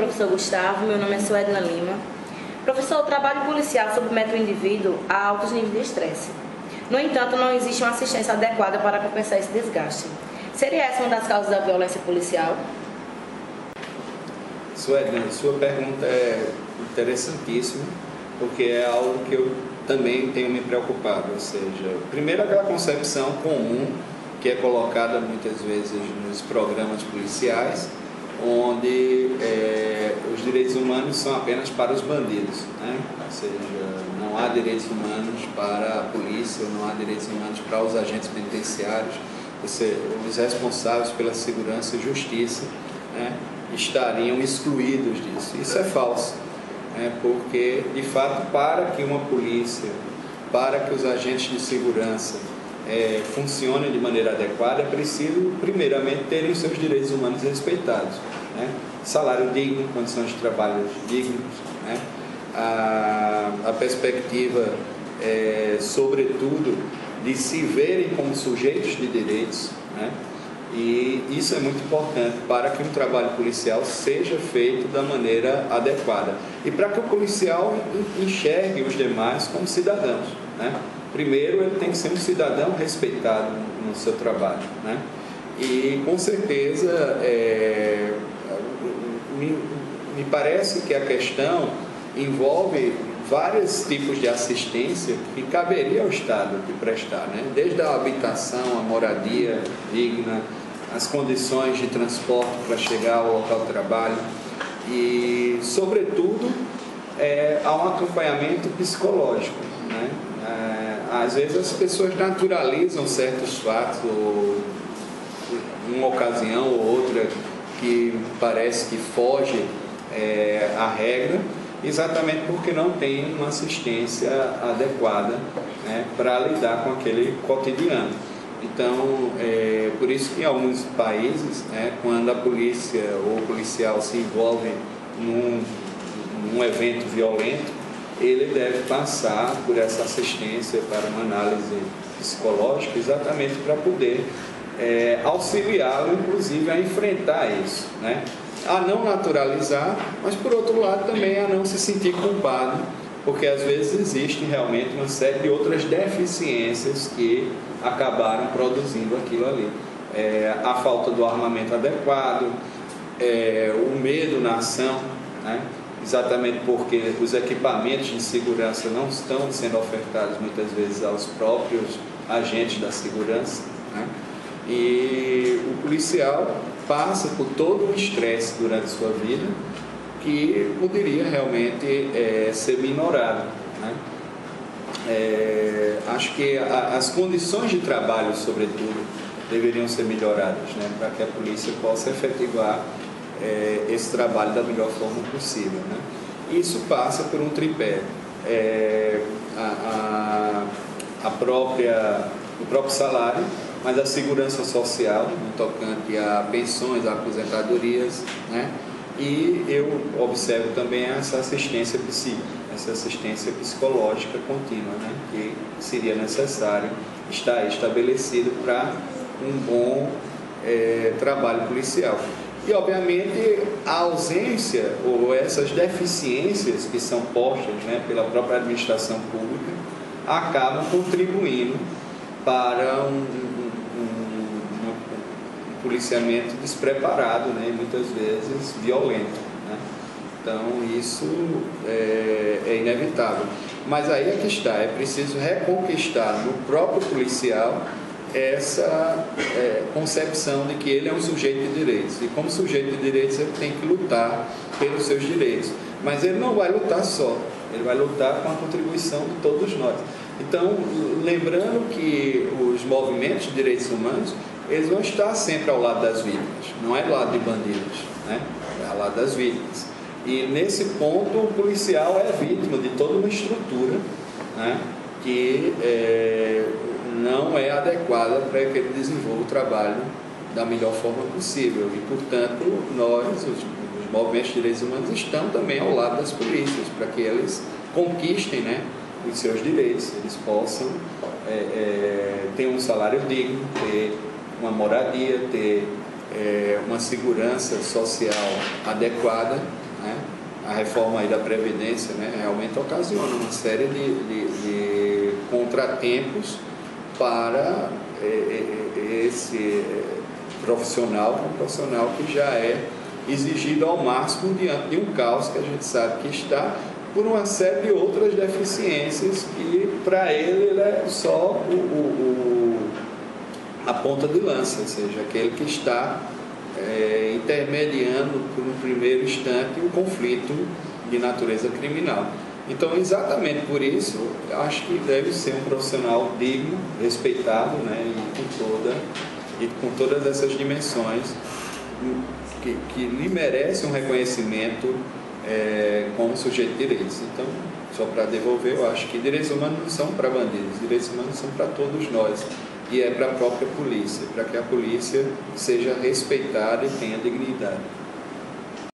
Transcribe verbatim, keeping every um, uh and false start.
professor Gustavo. Meu nome é Suedna Lima. Professor, o trabalho policial submete o indivíduo a altos níveis de estresse. No entanto, não existe uma assistência adequada para compensar esse desgaste. Seria essa uma das causas da violência policial? Suedna, sua pergunta é interessantíssima, porque é algo que eu também tenho me preocupado. Ou seja, primeiro aquela concepção comum que é colocada muitas vezes nos programas policiais, onde é, os direitos humanos são apenas para os bandidos, né? Ou seja, não há direitos humanos para a polícia, não há direitos humanos para os agentes penitenciários, ou seja, os responsáveis pela segurança e justiça, né, estariam excluídos disso. Isso é falso, né? Porque, de fato, para que uma polícia, para que os agentes de segurança É, funcionem de maneira adequada, é preciso, primeiramente, terem seus direitos humanos respeitados, né? Salário digno, condições de trabalho dignas, né? a, a perspectiva, é, sobretudo, de se verem como sujeitos de direitos, né? E isso é muito importante para que um trabalho policial seja feito da maneira adequada e para que o policial enxergue os demais como cidadãos, né? Primeiro, ele tem que ser um cidadão respeitado no seu trabalho, né? E, com certeza, é, me, me parece que a questão envolve vários tipos de assistência que caberia ao Estado de prestar, né? Desde a habitação, a moradia digna, as condições de transporte para chegar ao local de trabalho e, sobretudo, é, há um acompanhamento psicológico, né? É, às vezes as pessoas naturalizam certos fatos, ou uma ocasião ou outra que parece que foge é, à regra, exatamente porque não tem uma assistência adequada, né, para lidar com aquele cotidiano. Então, é por isso que em alguns países, né, quando a polícia ou o policial se envolve num, num evento violento, ele deve passar por essa assistência para uma análise psicológica, exatamente para poder é, auxiliá-lo, inclusive, a enfrentar isso, né? A não naturalizar, mas, por outro lado, também a não se sentir culpado, porque, às vezes, existe realmente uma série de outras deficiências que acabaram produzindo aquilo ali. É, a falta do armamento adequado, é, o medo na ação, né? Exatamente porque os equipamentos de segurança não estão sendo ofertados muitas vezes aos próprios agentes da segurança, né? E o policial passa por todo um estresse durante sua vida que poderia realmente é, ser minorado, né? É, acho que a, as condições de trabalho, sobretudo, deveriam ser melhoradas, né, para que a polícia possa efetivar É, esse trabalho da melhor forma possível, né? Isso passa por um tripé, é, a, a, a própria, o próprio salário, mas a segurança social, no tocante a pensões, a aposentadorias, né? E eu observo também essa assistência psíquica, essa assistência psicológica contínua, né, que seria necessário estar estabelecido para um bom é, trabalho policial. E, obviamente, a ausência ou essas deficiências que são postas, né, pela própria administração pública acabam contribuindo para um, um, um, um policiamento despreparado, né, e muitas vezes violento, né? Então, isso é, é inevitável. Mas aí é que está, é preciso reconquistar no próprio policial essa é, concepção de que ele é um sujeito de direitos, e como sujeito de direitos ele tem que lutar pelos seus direitos, mas ele não vai lutar só, ele vai lutar com a contribuição de todos nós. Então, lembrando que os movimentos de direitos humanos, eles vão estar sempre ao lado das vítimas, não é ao lado de bandidos, né? É ao lado das vítimas, e nesse ponto o policial é vítima de toda uma estrutura, né, que é, não é adequada para que ele desenvolva o trabalho da melhor forma possível. E, portanto, nós, os, os movimentos de direitos humanos, estão também ao lado das polícias, para que eles conquistem, né, os seus direitos, eles possam é, é, ter um salário digno, ter uma moradia, ter é, uma segurança social adequada né? A reforma aí da Previdência, né, realmente ocasiona uma série de, de, de contratempos para é, esse profissional, um profissional que já é exigido ao máximo diante de um caos que a gente sabe que está por uma série de outras deficiências que para ele, ele é só o, o, o, a ponta de lança, ou seja, aquele que está é, intermediando por um primeiro instante um conflito de natureza criminal. Então, exatamente por isso, acho que deve ser um profissional digno, respeitado, né, e com, toda, e com todas essas dimensões que, que lhe merece um reconhecimento é, como sujeito de direitos. Então, só para devolver, eu acho que direitos humanos não são para bandidos, direitos humanos são para todos nós, e é para a própria polícia, para que a polícia seja respeitada e tenha dignidade.